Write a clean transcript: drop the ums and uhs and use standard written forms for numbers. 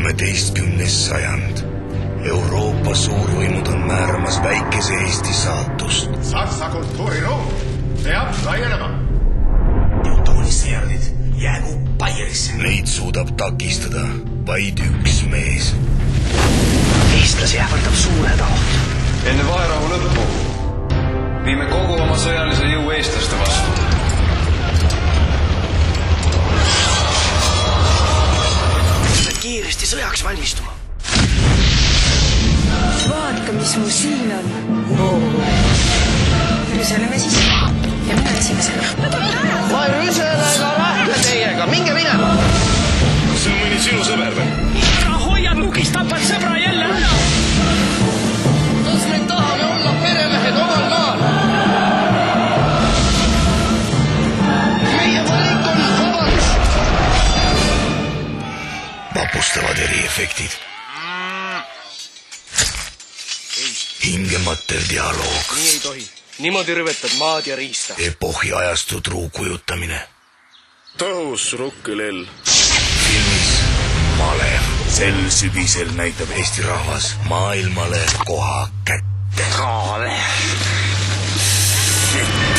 13. sajand. Euroopa suurvõimud on määramas väikese Eesti saatust. Saksa kultuuriruum peab laienema. Teutoonisseerdid jäägu Baierisse. Neid suudab takistada vaid üks mees. Eestlasi ähvardab suur hädaoht. Enne vaherahu lõppu viime kogu oma sõjalise jõu eestlaste vastu. Pead kiiresti sõjaks valmistuma. Vaata, mis mu siin on. Rüseleme siis. Ja mina esimesena. Ma ei rüsele ega lähme teiega. Minge minema. See on mõni sinu sõber või? Ikka hoiad nukis, tapad sõbra jälle ära. Kas me tahame olla peremehed omal maal? Meie valik on vabaks. Vapustavad eriefektid. Hingemater dialoog. Nii ei tohi. Niimoodi rüvetad maad ja riista. Epohhi ajastu truu kujutamine. Tõhus rukkilell. Filmis Malev. Sel sügisel näitab Eesti rahvas maailmale koha kätte. Kaale.